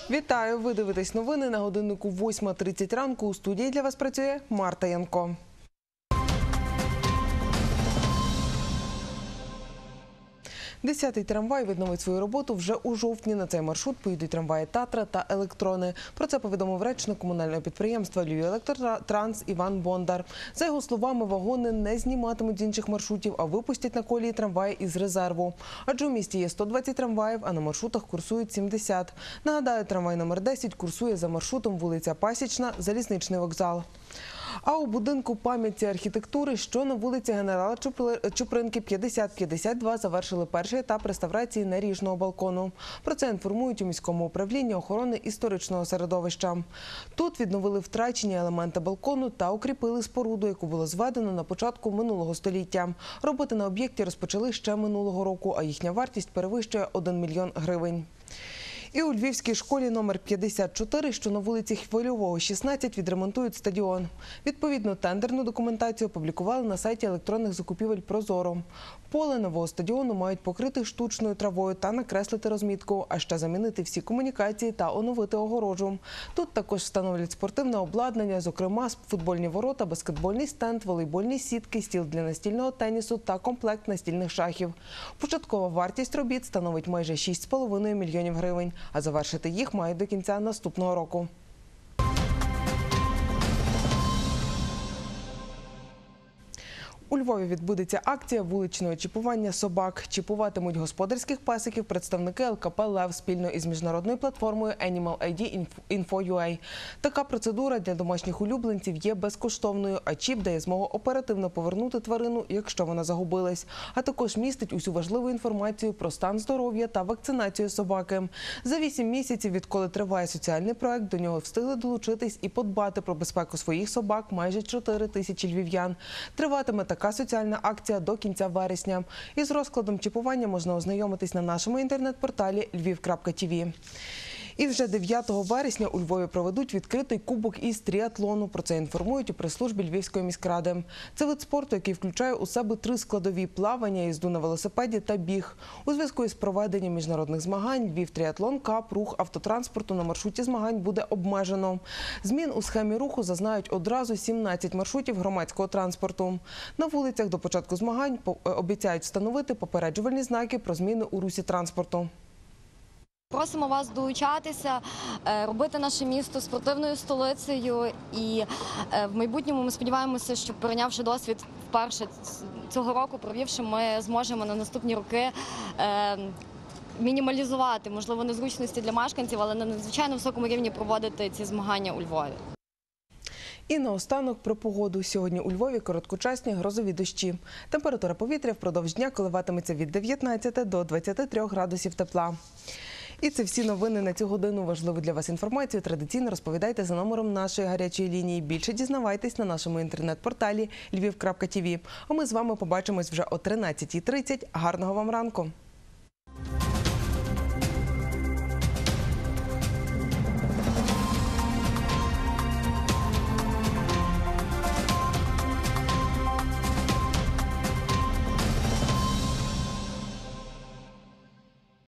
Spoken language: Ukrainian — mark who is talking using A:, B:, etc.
A: Вітаю! Ви дивитесь новини на годиннику 8:30 ранку. У студії для вас працює Марта Янко. Десятий трамвай відновить свою роботу вже у жовтні. На цей маршрут поїдуть трамваї «Татра» та «Електрони». Про це повідомив речник комунального підприємства «Львівелектротранс» Іван Бондар. За його словами, вагони не зніматимуть з інших маршрутів, а випустять на колії трамваї із резерву. Адже у місті є 120 трамваїв, а на маршрутах курсують 70. Нагадаю, трамвай номер 10 курсує за маршрутом вулиця Пасічна, Залізничний вокзал. А у будинку пам'яті архітектури, що на вулиці Генерала Чупринки 50-52, завершили перший етап реставрації наріжного балкону. Про це інформують у міському управлінні охорони історичного середовища. Тут відновили втрачені елементи балкону та укріпили споруду, яку було зведено на початку минулого століття. Роботи на об'єкті розпочали ще минулого року, а їхня вартість перевищує 1 мільйон гривень. І у Львівській школі номер 54, що на вулиці Хвильового, 16, відремонтують стадіон. Відповідно, тендерну документацію опублікували на сайті електронних закупівель «Прозоро». Поле нового стадіону мають покрити штучною травою та накреслити розмітку, а ще замінити всі комунікації та оновити огорожу. Тут також встановлять спортивне обладнання, зокрема футбольні ворота, баскетбольний стенд, волейбольні сітки, стіл для настільного тенісу та комплект настільних шахів. Початкова вартість робіт становить майже 6,5 мільйонів гривень, а завершити їх мають до кінця наступного року. У Львові відбудеться акція вуличного чіпування собак. Чіпуватимуть господарських песиків представники ЛКП «Лев» спільно із міжнародною платформою Animal ID Info.ua. Така процедура для домашніх улюбленців є безкоштовною, а чіп дає змогу оперативно повернути тварину, якщо вона загубилась. А також містить усю важливу інформацію про стан здоров'я та вакцинацію собаки. За 8 місяців, відколи триває соціальний проект, до нього встигли долучитись і подбати про безпеку своїх собак майже 4 тисячі львів'ян. Триватиме така соціальна акція до кінця вересня. Із розкладом чіпування можна ознайомитись на нашому інтернет-порталі lviv.tv. І вже 9 вересня у Львові проведуть відкритий кубок із тріатлону. Про це інформують у прес-службі Львівської міськради. Це вид спорту, який включає у себе 3 складові – плавання, їзду на велосипеді та біг. У зв'язку із проведенням міжнародних змагань Львів Тріатлон Кап рух автотранспорту на маршруті змагань буде обмежено. Змін у схемі руху зазнають одразу 17 маршрутів громадського транспорту. На вулицях до початку змагань обіцяють встановити попереджувальні знаки про зміни у русі транспорту.
B: Просимо вас долучатися, робити наше місто спортивною столицею, і в майбутньому ми сподіваємося, що, перейнявши досвід вперше цього року, провівши, ми зможемо на наступні роки мінімалізувати, можливо, незручності для мешканців, але на надзвичайно високому рівні проводити ці змагання у Львові.
A: І наостанок про погоду. Сьогодні у Львові короткочасні грозові дощі. Температура повітря впродовж дня коливатиметься від 19 до 23 градусів тепла. І це всі новини на цю годину. Важливу для вас інформацію традиційно розповідайте за номером нашої гарячої лінії. Більше дізнавайтесь на нашому інтернет-порталі lviv.tv. А ми з вами побачимось вже о 13:30. Гарного вам ранку!